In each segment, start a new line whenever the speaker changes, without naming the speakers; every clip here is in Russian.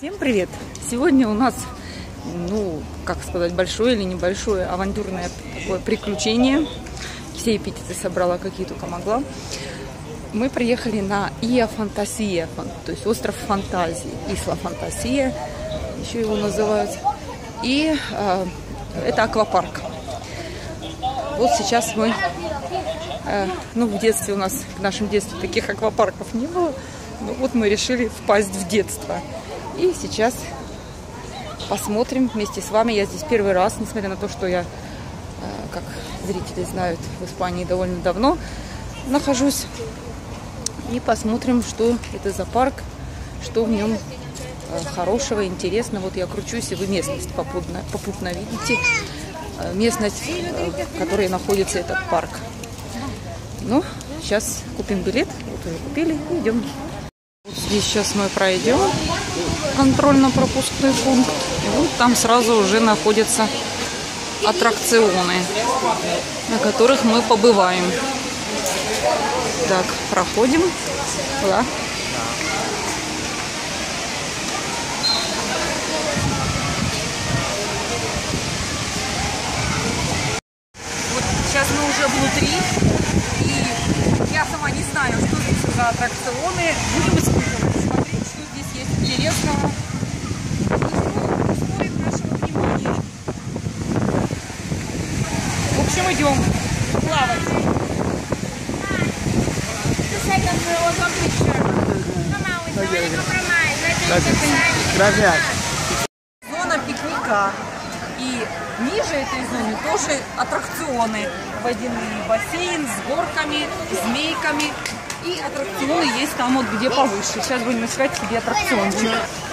Всем привет! Сегодня у нас, как сказать, большое или небольшое авантюрное такое приключение. Все эпитеты собрала, какие только могла. Мы приехали на Ия Фантасия, то есть остров фантазии, Исла Фантасия, еще его называют. И это аквапарк. Вот сейчас мы, в детстве у нас, в нашем детстве таких аквапарков не было. Но вот мы решили впасть в детство. И сейчас посмотрим вместе с вами. Я здесь первый раз, несмотря на то, что я, как зрители знают, в Испании довольно давно нахожусь. И посмотрим, что это за парк, что в нем хорошего, интересного. Вот я кручусь, и вы местность попутно видите. Местность, в которой находится этот парк. Сейчас купим билет. Вот уже купили и идем. Вот здесь сейчас мы пройдем контрольно-пропускной пункт. И вот там сразу уже находятся аттракционы, на которых мы побываем. Так, проходим. Да. Вот сейчас мы уже внутри. И я сама не знаю, что здесь за аттракционы. Будем испытывать, смотреть, что здесь есть интересного. И что стоит нашего внимания. В общем, идем плавать. Зона пикника. И ниже этой зоны тоже аттракционы. Водяные бассейн с горками, змейками. И аттракционы есть там вот где повыше. Сейчас будем искать себе аттракциончик.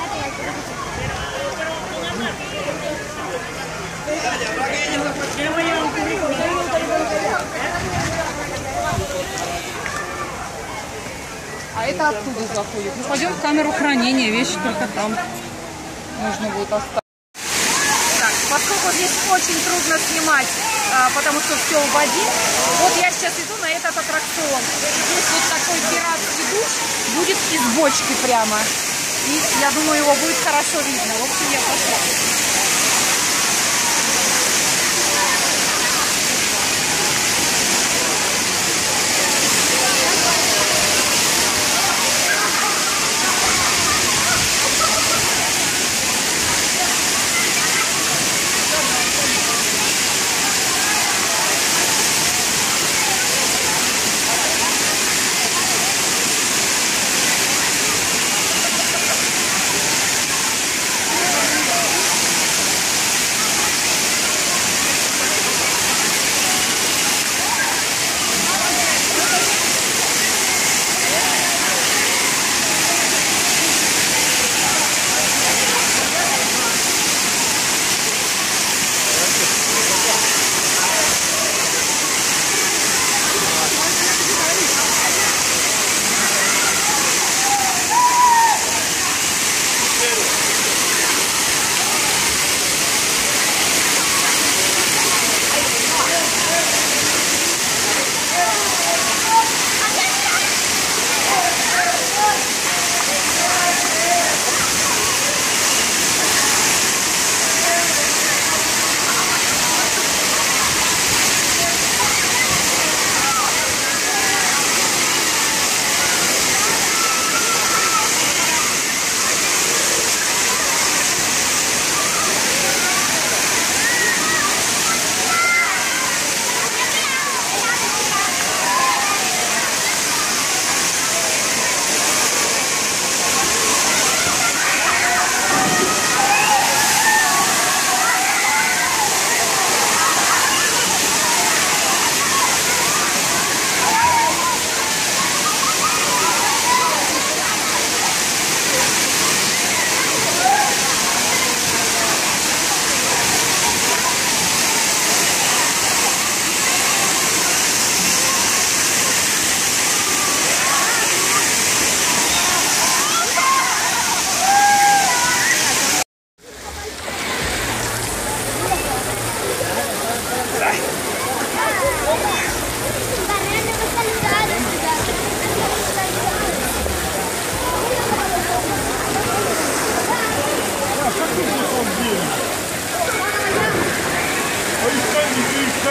А это оттуда заходит. Мы пойдем в камеру хранения, вещи только там нужно будет оставить. Так, поскольку здесь очень трудно снимать, потому что все в воде, вот я сейчас иду на этот аттракцион. Здесь вот такой пиратский душ будет из бочки прямо. И я думаю, его будет хорошо видно. В общем, я пошла.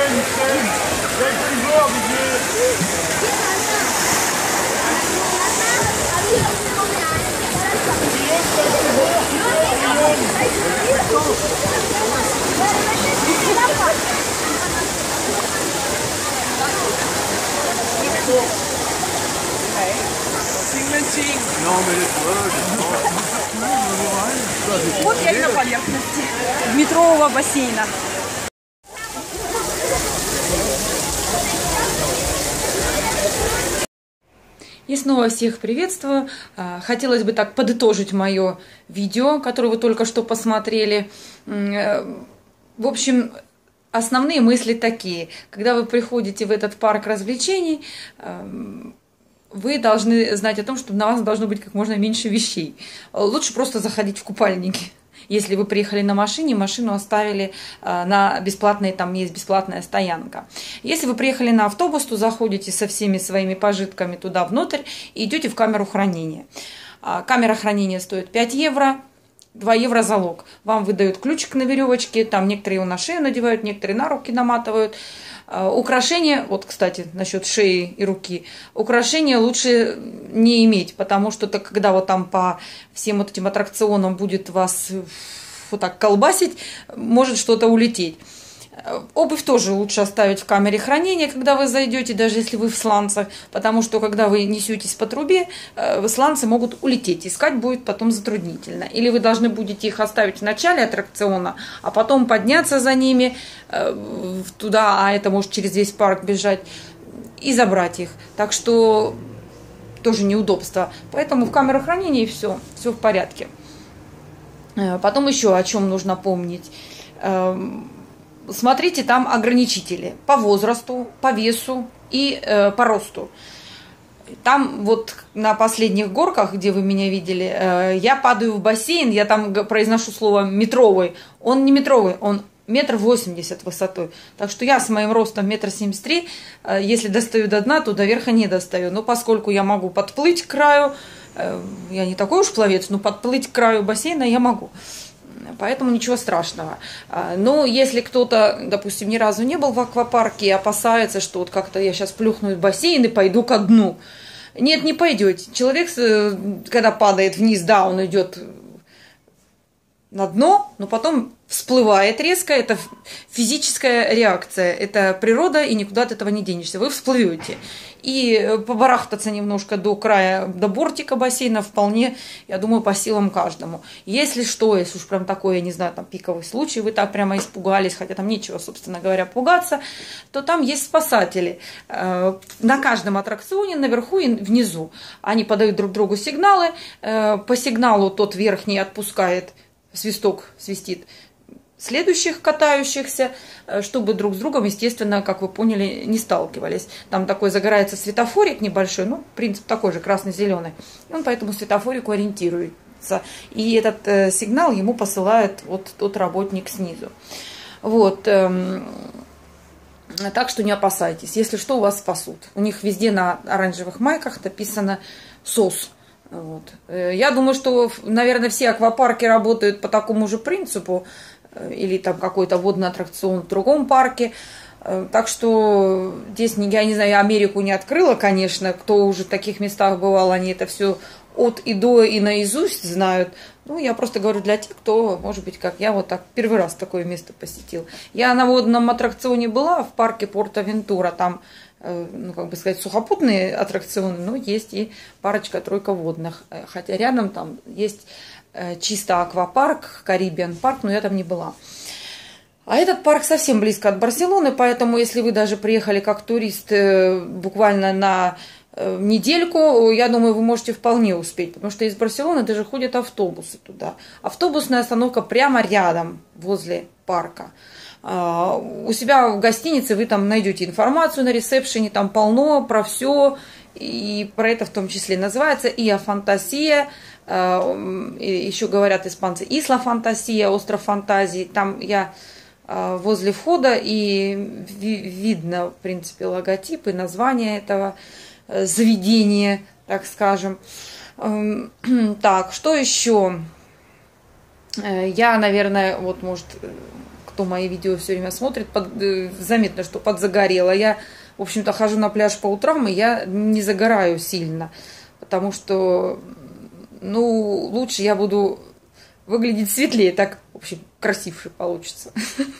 Вот я и на поверхности метрового бассейна. И снова всех приветствую. Хотелось бы так подытожить мое видео, которое вы только что посмотрели. В общем, основные мысли такие. Когда вы приходите в этот парк развлечений, вы должны знать о том, что на вас должно быть как можно меньше вещей. Лучше просто заходить в купальники. Если вы приехали на машине, машину оставили на бесплатной, там есть бесплатная стоянка. Если вы приехали на автобус, то заходите со всеми своими пожитками туда внутрь и идете в камеру хранения. Камера хранения стоит 5 евро, 2 евро залог. Вам выдают ключик на веревочке, там некоторые его на шею надевают, некоторые на руки наматывают. Украшения, вот, кстати, насчет шеи и руки, украшения лучше не иметь, потому что когда вот там по всем вот этим аттракционам будет вас вот так колбасить, может что-то улететь. Обувь тоже лучше оставить в камере хранения, когда вы зайдете, даже если вы в сланцах, потому что когда вы несетесь по трубе, сланцы могут улететь, искать будет потом затруднительно. Или вы должны будете их оставить в начале аттракциона, а потом подняться за ними туда, а это может через весь парк бежать, и забрать их. Так что тоже неудобство. Поэтому в камеру хранения и все в порядке. Потом еще о чем нужно помнить. Смотрите, там ограничители по возрасту, по весу и по росту. Там вот на последних горках, где вы меня видели, я падаю в бассейн, я там произношу слово метровый. Он не метровый, он 1,80 м высотой. Так что я с моим ростом 1,73 м, если достаю до дна, то до верха не достаю. Но поскольку я могу подплыть к краю, я не такой уж пловец, но подплыть к краю бассейна я могу. Поэтому ничего страшного. Но если кто-то, допустим, ни разу не был в аквапарке и опасается, что вот как-то я сейчас плюхнусь в бассейн и пойду ко дну. Нет, не пойдете. Человек, когда падает вниз, да, он идет на дно, но потом всплывает резко. Это физическая реакция. Это природа, и никуда от этого не денешься. Вы всплывете. И побарахтаться немножко до края, до бортика бассейна вполне, я думаю, по силам каждому. Если что, если уж прям такой, я не знаю, там пиковый случай, вы так прямо испугались, хотя там нечего, собственно говоря, пугаться, то там есть спасатели. На каждом аттракционе, наверху и внизу. Они подают друг другу сигналы. По сигналу тот верхний отпускает, свисток свистит следующих катающихся, чтобы друг с другом, естественно, как вы поняли, не сталкивались. Там такой загорается светофорик небольшой, ну, принцип такой же, красный-зеленый. Он по этому светофорику ориентируется. И этот сигнал ему посылает вот тот работник снизу. Вот. Так что не опасайтесь. Если что, вас спасут. У них везде на оранжевых майках написано «СОС». Вот. Я думаю, что, наверное, все аквапарки работают по такому же принципу, или там какой-то водный аттракцион в другом парке. Так что здесь, я не знаю, Америку не открыла, конечно. Кто уже в таких местах бывал, они это все от и до и наизусть знают. Ну, я просто говорю для тех, кто, может быть, как я, вот так первый раз такое место посетил. Я на водном аттракционе была в парке Порт-Авентура. Там, ну, как бы сказать, сухопутные аттракционы, но есть и парочка-тройка водных. Хотя рядом там есть чисто аквапарк, Карибиан парк, но я там не была. А этот парк совсем близко от Барселоны, поэтому если вы даже приехали как турист буквально на недельку, я думаю, вы можете вполне успеть, потому что из Барселоны даже ходят автобусы туда. Автобусная остановка прямо рядом, возле парка. У себя в гостинице вы там найдете информацию на ресепшене, там полно про все, и про это в том числе называется Ила Фантасия. Еще говорят испанцы Исла Фантасия, остров фантазии. Там я возле входа, и видно, в принципе, логотип и название этого заведения, так скажем. Так, что еще? Я, наверное, вот, может, кто мои видео все время смотрит, заметно, что подзагорела. Я, в общем-то, хожу на пляж по утрам, и я не загораю сильно, потому что, ну, лучше я буду выглядеть светлее, так, в общем, красивше получится.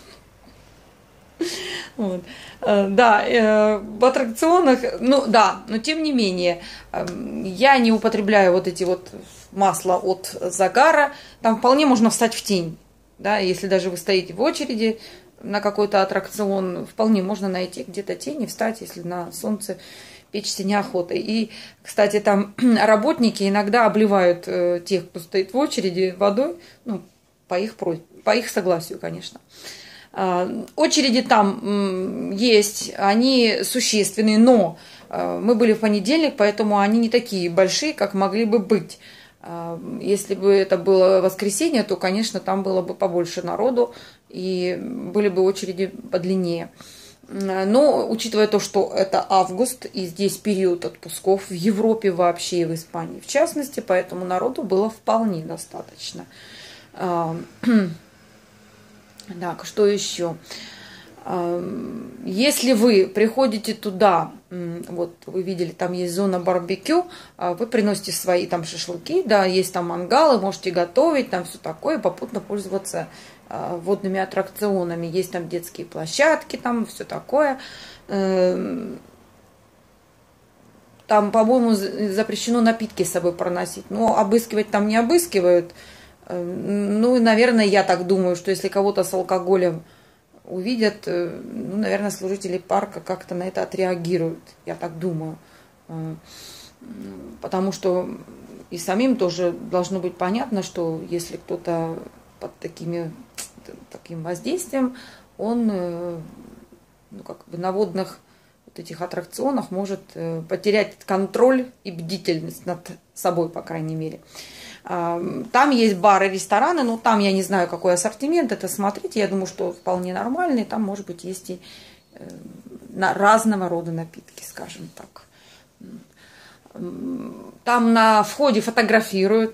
Вот. Да, в аттракционах, ну да, но тем не менее, я не употребляю вот эти вот масла от загара, там вполне можно встать в тень, да, если даже вы стоите в очереди на какой-то аттракцион, вполне можно найти где-то тень и встать, если на солнце печься неохота. И, кстати, там работники иногда обливают тех, кто стоит в очереди, водой, ну, по их согласию, конечно. Очереди там есть, они существенные, но мы были в понедельник, поэтому они не такие большие, как могли бы быть. Если бы это было воскресенье, то, конечно, там было бы побольше народу и были бы очереди подлиннее. Но, учитывая то, что это август, и здесь период отпусков в Европе вообще и в Испании в частности, поэтому народу было вполне достаточно. Так, что еще? Если вы приходите туда, вот вы видели, там есть зона барбекю, вы приносите свои там шашлыки, да, есть там мангалы, можете готовить, там все такое, попутно пользоваться водными аттракционами. Есть там детские площадки, там все такое. Там, по-моему, запрещено напитки с собой проносить, но обыскивать там не обыскивают. Ну, наверное, я так думаю, что если кого-то с алкоголем увидят, ну, наверное, служители парка как-то на это отреагируют, я так думаю. Потому что и самим тоже должно быть понятно, что если кто-то под таким воздействием, он, ну, как бы на водных вот этих аттракционах может потерять контроль и бдительность над собой, по крайней мере. Там есть бары, рестораны, но там я не знаю, какой ассортимент, это смотрите, я думаю, что вполне нормальный, там, может быть, есть и разного рода напитки, скажем так. Там на входе фотографируют,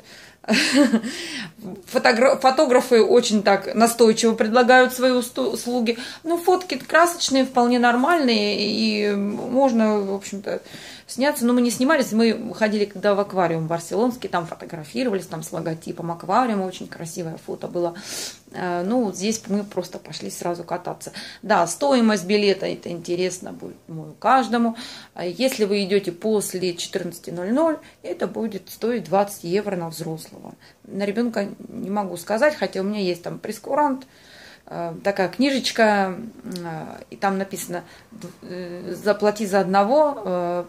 фотографы очень так настойчиво предлагают свои услуги, но фотки красочные, вполне нормальные, и можно, в общем-то, сняться. Но мы не снимались, мы ходили когда в аквариум барселонский, там фотографировались, там с логотипом аквариума, очень красивое фото было. Ну, вот здесь мы просто пошли сразу кататься. Да, стоимость билета, это интересно будет, думаю, каждому. Если вы идете после 14:00, это будет стоить 20 евро на взрослого. На ребенка не могу сказать, хотя у меня есть там прескурант, такая книжечка, и там написано: заплати за одного,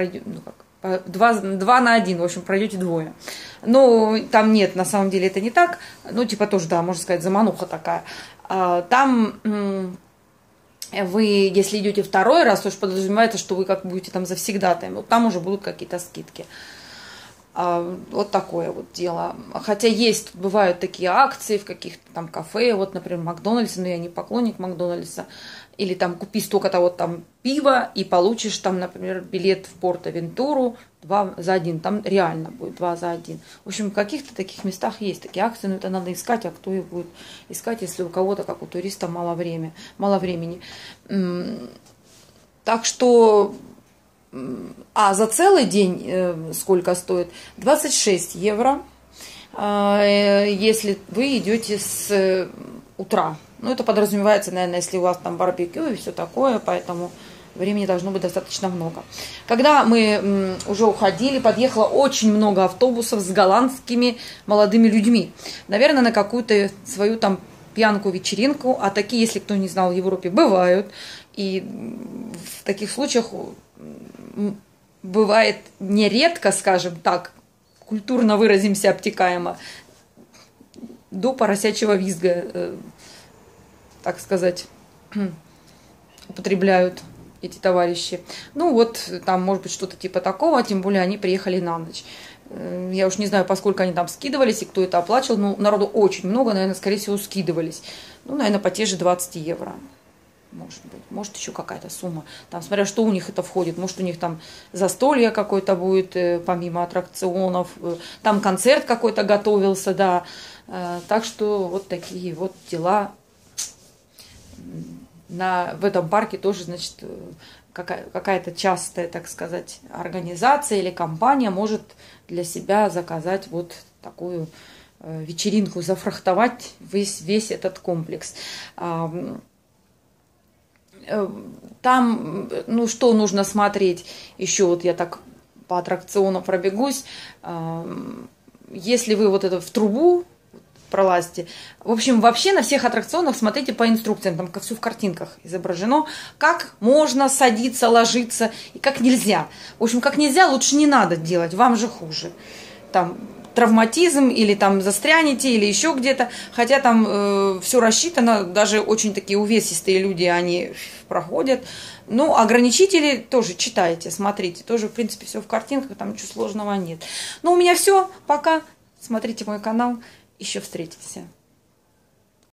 два на один, в общем, пройдете двое. Но там нет, на самом деле это не так. Ну, типа тоже, да, можно сказать, замануха такая. Там вы, если идете второй раз, то уж подразумевается, что вы как будете там завсегдатаем. Вот там уже будут какие-то скидки. Вот такое вот дело. Хотя есть, бывают такие акции в каких-то там кафе, вот, например, Макдональдс, но я не поклонник Макдональдса, или там купи столько-то вот там пива и получишь там, например, билет в Порт-Авентуру 2 за 1, там реально будет 2 за 1. В общем, в каких-то таких местах есть такие акции, но это надо искать, а кто их будет искать, если у кого-то, как у туриста, мало времени. Так что... за целый день сколько стоит? 26 евро, если вы идете с утра. Ну, это подразумевается, наверное, если у вас там барбекю и все такое, поэтому времени должно быть достаточно много. Когда мы уже уходили, подъехало очень много автобусов с голландскими молодыми людьми. Наверное, на какую-то свою там пьянку-вечеринку, а такие, если кто не знал, в Европе бывают. И в таких случаях бывает нередко, скажем так, культурно выразимся обтекаемо, до поросячьего визга, так сказать, употребляют эти товарищи. Ну вот, там может быть что-то типа такого, тем более они приехали на ночь. Я уж не знаю, поскольку они там скидывались и кто это оплачивал, но народу очень много, наверное, скорее всего, скидывались. Ну, наверное, по те же 20 евро. Может быть, может еще какая-то сумма. Там, смотря что у них это входит. Может, у них там застолье какое-то будет, помимо аттракционов. Там концерт какой-то готовился, да. Так что вот такие вот дела в этом парке тоже, значит, какая-то частая, так сказать, организация или компания может для себя заказать вот такую вечеринку, зафрахтовать весь этот комплекс. Там, ну, что нужно смотреть еще, вот я так по аттракциону пробегусь, если вы вот это в трубу пролазите. В общем, вообще на всех аттракционах смотрите по инструкциям, там все в картинках изображено, как можно садиться, ложиться и как нельзя. В общем, как нельзя, лучше не надо делать, вам же хуже. Там травматизм или там застрянете или еще где-то, хотя там все рассчитано, даже очень такие увесистые люди, они проходят. Ну, ограничители тоже читайте, смотрите, тоже, в принципе, все в картинках, там ничего сложного нет. Ну, у меня все, пока, смотрите мой канал, еще встретимся.